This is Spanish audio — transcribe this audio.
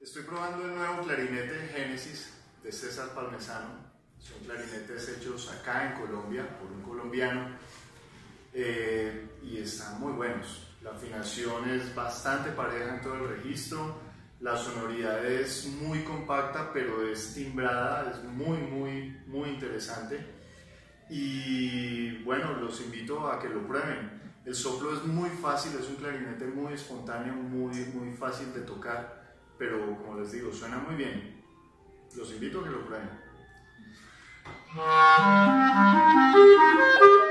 Estoy probando el nuevo clarinete Génesis de César Palmisano. Son clarinetes hechos acá en Colombia por un colombiano y están muy buenos. La afinación es bastante pareja en todo el registro, la sonoridad es muy compacta pero es timbrada, es muy interesante y bueno, los invito a que lo prueben. El soplo es muy fácil, es un clarinete muy espontáneo, muy fácil de tocar, pero como les digo, suena muy bien. Los invito a que lo prueben.